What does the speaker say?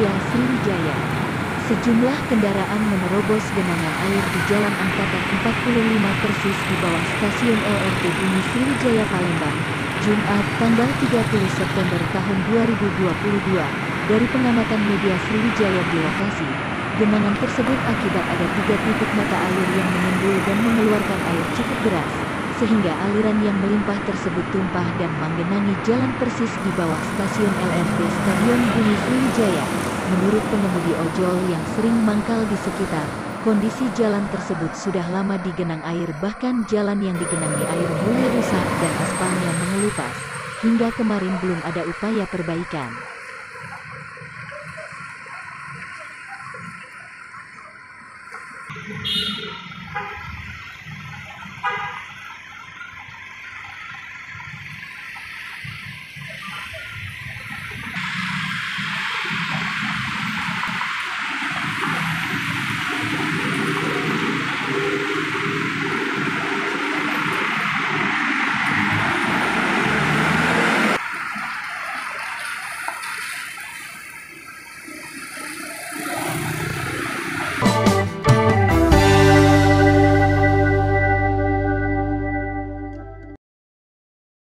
Media Sriwijaya. Sejumlah kendaraan menerobos genangan air di Jalan Angkatan 45 persis di bawah stasiun LRT Bumi Sriwijaya Palembang, Jumat tanggal 30 September tahun 2022. Dari pengamatan media Sriwijaya di lokasi, genangan tersebut akibat ada 3 titik mata air yang menimbul dan mengeluarkan air cukup deras, sehingga aliran yang melimpah tersebut tumpah dan menggenangi jalan persis di bawah stasiun LRT Stadion Bumi Sriwijaya. Menurut pengemudi ojol yang sering mangkal di sekitar, kondisi jalan tersebut sudah lama digenang air, bahkan jalan yang digenangi air mulai rusak dan aspalnya mengelupas. Hingga kemarin belum ada upaya perbaikan.